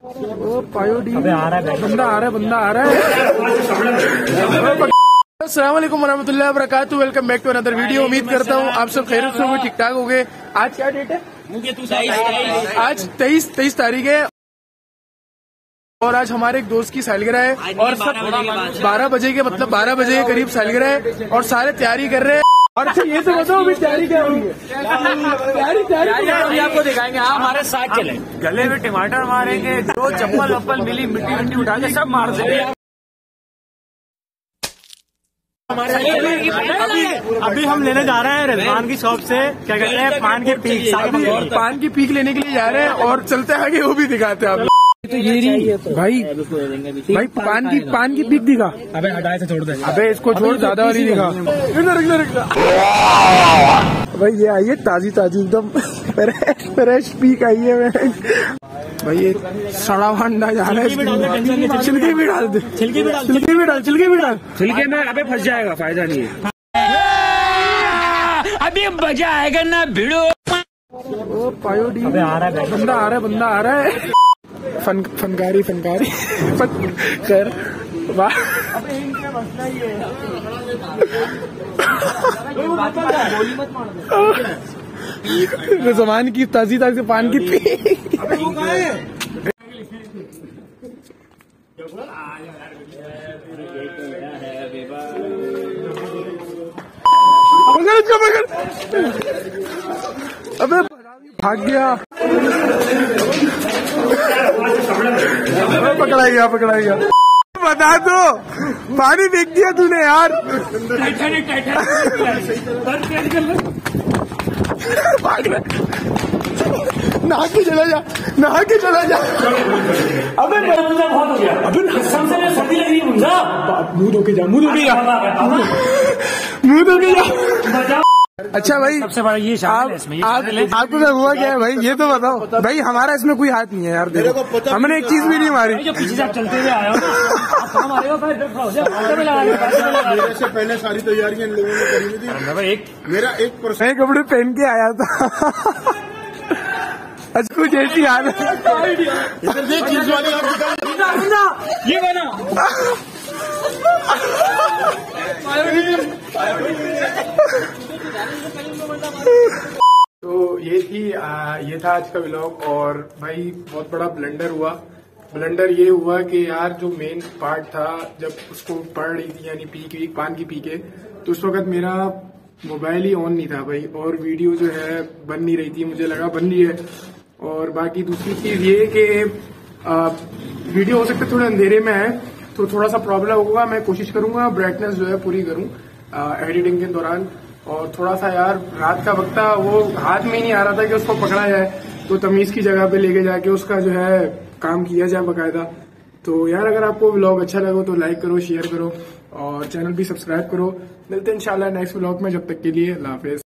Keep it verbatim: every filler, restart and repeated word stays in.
ओ पायोडी आ रहा है, बंदा आ रहा है, बंदा आ रहा है। अस्सलाम वालेकुम वरहमतुल्लाहि वबरकातुहू। Welcome back to another video. उम्मीद करता हूँ आप सब खैरियत से होंगे, ठीक ठाक हो गए। आज क्या डेट है? आज तेईस तेईस तारीख है और आज हमारे एक दोस्त की सालगिरह है और सब बारह बजे के मतलब बारह बजे के करीब सालगिरह है और सारे तैयारी कर रहे हैं। और अच्छा ये तो बताओ अभी तैयारी क्या होगी? तैयारी तैयारी आपको दिखाएंगे। हाँ, हमारे साथ चले, गले में टमाटर मारेंगे, जो चप्पल वप्पल मिली मिट्टी मिट्टी उठा के सब मार देंगे। अभी अभी हम लेने जा रहे हैं रिजवान की शॉप से, क्या कहते हैं, पान की पीक। अभी पान की पीक लेने के लिए जा रहे हैं और चलते आगे वो भी दिखाते हैं आप। तो ये रही भाई भाई पान की पान की पीक दिखा। अबे हटाए से छोड़ दे, अबे इसको छोड़, ज्यादा वाली दिखा। इधर इधर भाई ये आई है ताजी ताजी एकदम फ्रेश पीक आई है भाई। ये सड़ा भांडा जा रहा है, छिलके भी डाल दे, छिलके भी डाल, छिलके भी डाल, छिलके भी डाल, छिलके में अबे फंस जाएगा, फायदा नहीं है। अभी मजा आएगा ना भिड़ो। ओ पायोडी आ रहा है, बंदा आ रहा है, बंदा आ रहा है। फन फनकारी फनकारी फन खैर वाह। ज़मान की ताजी ताजी पान की पीक। अबे भाग गया, पकड़ा गया पकड़ा गया। बता दो पानी फेंक दिया तूने यार। भाग रहा, नहा के चला जा, नहा के चला जा। अबे बहुत हो गया, अबे सर्दी लगी मुंह धो के जा, मुंह धो के जा, मुंह धो के जा। अच्छा भाई, सबसे बड़ा ये आप, आप, आपको क्या हुआ क्या है भाई, ये तो बताओ भाई। हमारा इसमें कोई हाथ नहीं है यार, देखो हमने एक चीज भी नहीं मारी। जो पीछे से चलते हुए आया इससे पहले सारी तैयारियां इन लोगों ने करी थी। एक मेरा एक नए कपड़े पहन के आया था। अच्छा कुछ ऐसी हालत ये बना। तो ये थी आ, ये था आज का व्लॉग। और भाई बहुत बड़ा ब्लंडर हुआ। ब्लंडर ये हुआ कि यार जो मेन पार्ट था, जब उसको पढ़ रही थी यानी पी के पान की पी के, तो उस वक्त मेरा मोबाइल ही ऑन नहीं था भाई, और वीडियो जो है बन नहीं रही थी। मुझे लगा बन रही है। और बाकी दूसरी चीज ये कि वीडियो हो सकता है थोड़े अंधेरे में है तो थोड़ा सा प्रॉब्लम होगा। मैं कोशिश करूंगा ब्राइटनेस जो है पूरी करूं एडिटिंग के दौरान। और थोड़ा सा यार रात का वक्त था, वो हाथ में ही नहीं आ रहा था कि उसको पकड़ा जाए, तो तमीज की जगह पे लेके जाके उसका जो है काम किया जाए बाकायदा। तो यार अगर आपको व्लॉग अच्छा लगे तो लाइक करो, शेयर करो और चैनल भी सब्सक्राइब करो। मिलते हैं इंशाल्लाह नेक्स्ट व्लॉग में, जब तक के लिए अल्लाह हाफिज।